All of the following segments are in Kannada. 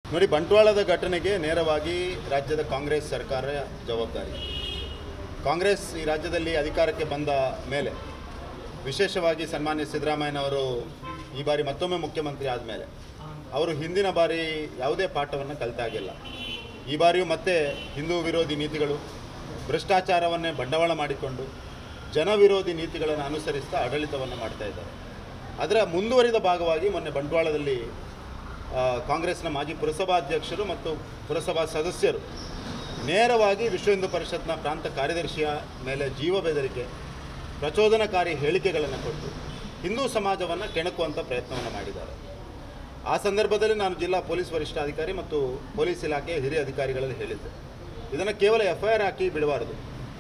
ನೋಡಿ, ಬಂಟ್ವಾಳದ ಘಟನೆಗೆ ನೇರವಾಗಿ ರಾಜ್ಯದ ಕಾಂಗ್ರೆಸ್ ಸರ್ಕಾರ ಜವಾಬ್ದಾರಿ. ಕಾಂಗ್ರೆಸ್ ಈ ರಾಜ್ಯದಲ್ಲಿ ಅಧಿಕಾರಕ್ಕೆ ಬಂದ ಮೇಲೆ, ವಿಶೇಷವಾಗಿ ಸನ್ಮಾನ್ಯ ಸಿದ್ದರಾಮಯ್ಯನವರು ಈ ಬಾರಿ ಮತ್ತೊಮ್ಮೆ ಮುಖ್ಯಮಂತ್ರಿ ಆದಮೇಲೆ ಅವರು ಹಿಂದಿನ ಬಾರಿ ಯಾವುದೇ ಪಾಠವನ್ನು ಕಲಿತಾಗಿಲ್ಲ. ಈ ಬಾರಿಯೂ ಮತ್ತೆ ಹಿಂದೂ ವಿರೋಧಿ ನೀತಿಗಳು, ಭ್ರಷ್ಟಾಚಾರವನ್ನೇ ಬಂಡವಾಳ ಮಾಡಿಕೊಂಡು ಜನ ವಿರೋಧಿ ನೀತಿಗಳನ್ನು ಅನುಸರಿಸ್ತಾ ಆಡಳಿತವನ್ನು ಮಾಡ್ತಾ ಇದ್ದಾರೆ. ಅದರ ಮುಂದುವರಿದ ಭಾಗವಾಗಿ ಮೊನ್ನೆ ಬಂಟ್ವಾಳದಲ್ಲಿ ಕಾಂಗ್ರೆಸ್ನ ಮಾಜಿ ಪುರಸಭಾಧ್ಯಕ್ಷರು ಮತ್ತು ಪುರಸಭಾ ಸದಸ್ಯರು ನೇರವಾಗಿ ವಿಶ್ವ ಹಿಂದೂ ಪರಿಷತ್ನ ಪ್ರಾಂತ ಕಾರ್ಯದರ್ಶಿಯ ಮೇಲೆ ಜೀವ ಬೆದರಿಕೆ, ಪ್ರಚೋದನಕಾರಿ ಹೇಳಿಕೆಗಳನ್ನು ಕೊಟ್ಟು ಹಿಂದೂ ಸಮಾಜವನ್ನು ಕೆಣಕುವಂಥ ಪ್ರಯತ್ನವನ್ನು ಮಾಡಿದ್ದಾರೆ. ಆ ಸಂದರ್ಭದಲ್ಲಿ ನಾನು ಜಿಲ್ಲಾ ಪೊಲೀಸ್ ವರಿಷ್ಠಾಧಿಕಾರಿ ಮತ್ತು ಪೊಲೀಸ್ ಇಲಾಖೆಯ ಹಿರಿಯ ಅಧಿಕಾರಿಗಳಲ್ಲಿ ಹೇಳಿದ್ದೆ, ಇದನ್ನು ಕೇವಲ FIR ಹಾಕಿ ಬಿಡಬಾರ್ದು,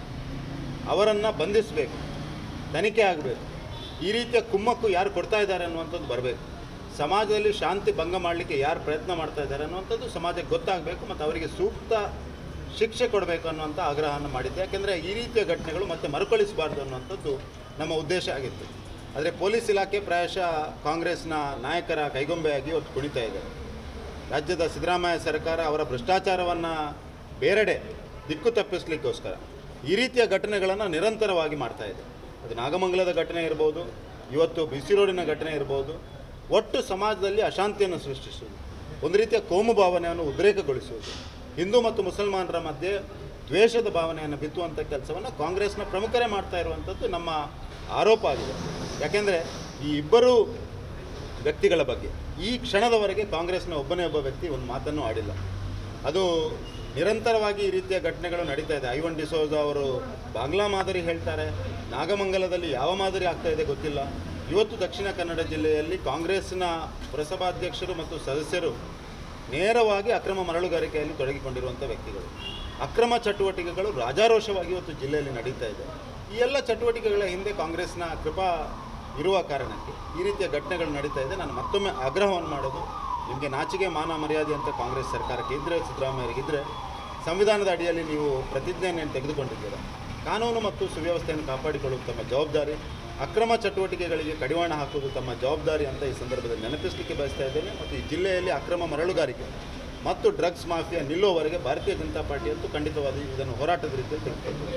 ಅವರನ್ನು ಬಂಧಿಸಬೇಕು, ತನಿಖೆ ಆಗಬೇಕು. ಈ ರೀತಿಯ ಕುಮ್ಮಕ್ಕು ಯಾರು ಕೊಡ್ತಾ ಇದ್ದಾರೆ ಅನ್ನುವಂಥದ್ದು ಬರಬೇಕು. ಸಮಾಜದಲ್ಲಿ ಶಾಂತಿ ಭಂಗ ಮಾಡಲಿಕ್ಕೆ ಯಾರು ಪ್ರಯತ್ನ ಮಾಡ್ತಾ ಇದ್ದಾರೆ ಅನ್ನುವಂಥದ್ದು ಸಮಾಜಕ್ಕೆ ಗೊತ್ತಾಗಬೇಕು ಮತ್ತು ಅವರಿಗೆ ಸೂಕ್ತ ಶಿಕ್ಷೆ ಕೊಡಬೇಕು ಅನ್ನುವಂಥ ಆಗ್ರಹವನ್ನು ಮಾಡಿದ್ದೆ. ಯಾಕೆಂದರೆ ಈ ರೀತಿಯ ಘಟನೆಗಳು ಮತ್ತೆ ಮರುಕಳಿಸಬಾರ್ದು ಅನ್ನುವಂಥದ್ದು ನಮ್ಮ ಉದ್ದೇಶ ಆಗಿತ್ತು. ಆದರೆ ಪೊಲೀಸ್ ಇಲಾಖೆ ಪ್ರಾಯಶಃ ಕಾಂಗ್ರೆಸ್ನ ನಾಯಕರ ಕೈಗೊಂಬೆಯಾಗಿ ಇವತ್ತು ಕುಣಿತಾ ಇದೆ. ರಾಜ್ಯದ ಸಿದ್ದರಾಮಯ್ಯ ಸರ್ಕಾರ ಅವರ ಭ್ರಷ್ಟಾಚಾರವನ್ನು ಬೇರೆಡೆ ದಿಕ್ಕು ತಪ್ಪಿಸಲಿಕ್ಕೋಸ್ಕರ ಈ ರೀತಿಯ ಘಟನೆಗಳನ್ನು ನಿರಂತರವಾಗಿ ಮಾಡ್ತಾ ಇದೆ. ಅದು ನಾಗಮಂಗಲದ ಘಟನೆ ಇರ್ಬೋದು, ಇವತ್ತು BC ರೋಡಿನ ಘಟನೆ ಇರ್ಬೋದು. ಒಟ್ಟು ಸಮಾಜದಲ್ಲಿ ಅಶಾಂತಿಯನ್ನು ಸೃಷ್ಟಿಸುವುದು, ಒಂದು ರೀತಿಯ ಕೋಮು ಭಾವನೆಯನ್ನು ಉದ್ರೇಕಗೊಳಿಸುವುದು, ಹಿಂದೂ ಮತ್ತು ಮುಸಲ್ಮಾನರ ಮಧ್ಯೆ ದ್ವೇಷದ ಭಾವನೆಯನ್ನು ಬಿತ್ತುವಂಥ ಕೆಲಸವನ್ನು ಕಾಂಗ್ರೆಸ್ನ ಪ್ರಮುಖರೇ ಮಾಡ್ತಾ ಇರುವಂಥದ್ದು ನಮ್ಮ ಆರೋಪ ಆಗಿದೆ. ಯಾಕೆಂದರೆ ಈ ಇಬ್ಬರು ವ್ಯಕ್ತಿಗಳ ಬಗ್ಗೆ ಈ ಕ್ಷಣದವರೆಗೆ ಕಾಂಗ್ರೆಸ್ನ ಒಬ್ಬನೇ ಒಬ್ಬ ವ್ಯಕ್ತಿ ಒಂದು ಮಾತನ್ನು ಆಡಿಲ್ಲ. ಅದು ನಿರಂತರವಾಗಿ ಈ ರೀತಿಯ ಘಟನೆಗಳು ನಡೀತಾ ಇದೆ. ಐವನ್ ಡಿಸೋಜ ಅವರು ಬಾಂಗ್ಲಾ ಮಾದರಿ ಹೇಳ್ತಾರೆ, ನಾಗಮಂಗಲದಲ್ಲಿ ಯಾವ ಮಾದರಿ ಆಗ್ತಾ ಇದೆ ಗೊತ್ತಿಲ್ಲ. ಇವತ್ತು ದಕ್ಷಿಣ ಕನ್ನಡ ಜಿಲ್ಲೆಯಲ್ಲಿ ಕಾಂಗ್ರೆಸ್ನ ಪುರಸಭಾಧ್ಯಕ್ಷರು ಮತ್ತು ಸದಸ್ಯರು ನೇರವಾಗಿ ಅಕ್ರಮ ಮರಳುಗಾರಿಕೆಯಲ್ಲಿ ತೊಡಗಿಕೊಂಡಿರುವಂಥ ವ್ಯಕ್ತಿಗಳು. ಅಕ್ರಮ ಚಟುವಟಿಕೆಗಳು ರಾಜಾರೋಷವಾಗಿ ಇವತ್ತು ಜಿಲ್ಲೆಯಲ್ಲಿ ನಡೀತಾ ಇದೆ. ಈ ಎಲ್ಲ ಚಟುವಟಿಕೆಗಳ ಹಿಂದೆ ಕಾಂಗ್ರೆಸ್ನ ಕೃಪಾ ಇರುವ ಕಾರಣಕ್ಕೆ ಈ ರೀತಿಯ ಘಟನೆಗಳು ನಡೀತಾ ಇದೆ. ನಾನು ಮತ್ತೊಮ್ಮೆ ಆಗ್ರಹವನ್ನು ಮಾಡೋದು, ನಿಮಗೆ ನಾಚಿಕೆ ಮಾನ ಮರ್ಯಾದೆ ಅಂತ ಕಾಂಗ್ರೆಸ್ ಸರ್ಕಾರಕ್ಕೆ ಇದ್ದರೆ, ಸಿದ್ದರಾಮಯ್ಯರಿಗಿದ್ದರೆ, ಸಂವಿಧಾನದ ಅಡಿಯಲ್ಲಿ ನೀವು ಪ್ರತಿಜ್ಞೆಯನ್ನು ತೆಗೆದುಕೊಂಡಿದ್ದೀರಾ. ಕಾನೂನು ಮತ್ತು ಸುವ್ಯವಸ್ಥೆಯನ್ನು ಕಾಪಾಡಿಕೊಳ್ಳುವುದು ತಮ್ಮ ಜವಾಬ್ದಾರಿ, ಅಕ್ರಮ ಚಟುವಟಿಕೆಗಳಿಗೆ ಕಡಿವಾಣ ಹಾಕುವುದು ತಮ್ಮ ಜವಾಬ್ದಾರಿ ಅಂತ ಈ ಸಂದರ್ಭದಲ್ಲಿ ನೆನಪಿಸಲಿಕ್ಕೆ ಬಯಸ್ತಾ ಇದ್ದೇನೆ. ಮತ್ತು ಈ ಜಿಲ್ಲೆಯಲ್ಲಿ ಅಕ್ರಮ ಮರಳುಗಾರಿಕೆ ಮತ್ತು ಡ್ರಗ್ಸ್ ಮಾಫಿಯಾ ನಿಲ್ಲುವವರೆಗೆ ಭಾರತೀಯ ಜನತಾ ಪಾರ್ಟಿ ಅಂತೂ ಖಂಡಿತವಾಗಿ ಇದನ್ನು ಹೋರಾಟದ ರೀತಿಯಲ್ಲಿ ತೆಗೆದುಕೊಳ್ತೀವಿ.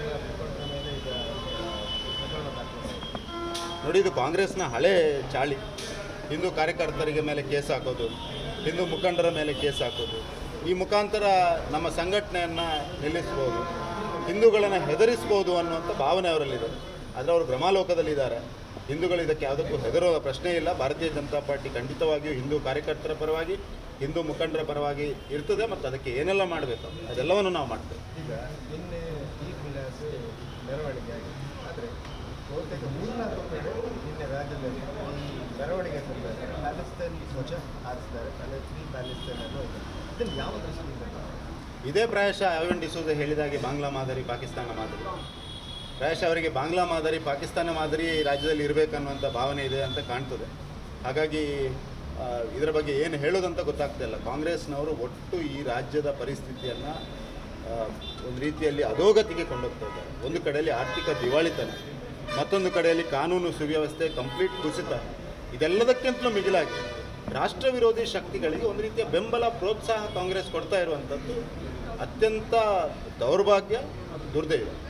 ನೋಡಿ, ಇದು ಕಾಂಗ್ರೆಸ್ನ ಹಳೆ ಚಾಳಿ. ಹಿಂದೂ ಕಾರ್ಯಕರ್ತರಿಗೆ ಮೇಲೆ ಕೇಸ್ ಹಾಕೋದು, ಹಿಂದೂ ಮುಖಂಡರ ಮೇಲೆ ಕೇಸ್ ಹಾಕೋದು, ಈ ಮುಖಾಂತರ ನಮ್ಮ ಸಂಘಟನೆಯನ್ನು ನಿಲ್ಲಿಸ್ಬೋದು, ಹಿಂದೂಗಳನ್ನು ಹೆದರಿಸ್ಬೋದು ಅನ್ನುವಂಥ ಭಾವನೆ ಅವರಲ್ಲಿದೆ. ಆದರೆ ಅವರು ಭ್ರಮಾಲೋಕದಲ್ಲಿದ್ದಾರೆ. ಹಿಂದೂಗಳು ಇದಕ್ಕೆ ಯಾವುದಕ್ಕೂ ಹೆದರೋ ಪ್ರಶ್ನೆ ಇಲ್ಲ. ಭಾರತೀಯ ಜನತಾ ಪಾರ್ಟಿ ಖಂಡಿತವಾಗಿಯೂ ಹಿಂದೂ ಕಾರ್ಯಕರ್ತರ ಪರವಾಗಿ, ಹಿಂದೂ ಮುಖಂಡರ ಪರವಾಗಿ ಇರ್ತದೆ ಮತ್ತು ಅದಕ್ಕೆ ಏನೆಲ್ಲ ಮಾಡಬೇಕು ಅದೆಲ್ಲವನ್ನು ನಾವು ಮಾಡ್ತೇವೆ. ಈಗ ನಿನ್ನೆ ಈ ಮೆರವಣಿಗೆ ಆಗಿದೆ, ಆದರೆ ಬಹುತೇಕ 3-4 ಕಡೆ ನಿನ್ನೆ ರಾಜ್ಯದಲ್ಲಿ ಈ ಮೆರವಣಿಗೆ ಪ್ಯಾಲೆಸ್ತೈನ್ ಧ್ವಜ ಹಾರಿಸಿದ್ದಾರೆ, ಫ್ರೀ ಪ್ಯಾಲೆಸ್ತೈನ್ ಅನ್ನೋ ಇದನ್ನು ಯಾವ ದೃಷ್ಟಿಯಿಂದ? ಇದೇ ಪ್ರಾಯಶಃ ಐವನ್ ಡಿಸೋಜ ಹೇಳಿದಾಗೆ ಬಾಂಗ್ಲಾ ಮಾದರಿ, ಪಾಕಿಸ್ತಾನ ಮಾದರಿ. ಪ್ರಾಯಶಃ ಅವರಿಗೆ ಬಾಂಗ್ಲಾ ಮಾದರಿ, ಪಾಕಿಸ್ತಾನ ಮಾದರಿ ರಾಜ್ಯದಲ್ಲಿ ಇರಬೇಕನ್ನುವಂಥ ಭಾವನೆ ಇದೆ ಅಂತ ಕಾಣ್ತದೆ. ಹಾಗಾಗಿ ಇದರ ಬಗ್ಗೆ ಏನು ಹೇಳೋದಂತ ಗೊತ್ತಾಗ್ತಿಲ್ಲ. ಕಾಂಗ್ರೆಸ್ನವರು ಒಟ್ಟು ಈ ರಾಜ್ಯದ ಪರಿಸ್ಥಿತಿಯನ್ನು ಒಂದು ರೀತಿಯಲ್ಲಿ ಅಧೋಗತಿಗೆ ಕೊಂಡೋಗ್ತಾ ಇದ್ದಾರೆ. ಒಂದು ಕಡೆಯಲ್ಲಿ ಆರ್ಥಿಕ ದಿವಾಳಿತನ, ಮತ್ತೊಂದು ಕಡೆಯಲ್ಲಿ ಕಾನೂನು ಸುವ್ಯವಸ್ಥೆ ಕಂಪ್ಲೀಟ್ ಕುಸಿತ. ಇದೆಲ್ಲದಕ್ಕಿಂತಲೂ ಮಿಗಿಲಾಗಿ ರಾಷ್ಟ್ರ ವಿರೋಧಿ ಶಕ್ತಿಗಳಿಗೆ ಒಂದು ರೀತಿಯ ಬೆಂಬಲ, ಪ್ರೋತ್ಸಾಹ ಕಾಂಗ್ರೆಸ್ ಕೊಡ್ತಾ ಇರುವಂಥದ್ದು ಅತ್ಯಂತ ದೌರ್ಭಾಗ್ಯ ಮತ್ತು ದುರ್ದೈವ.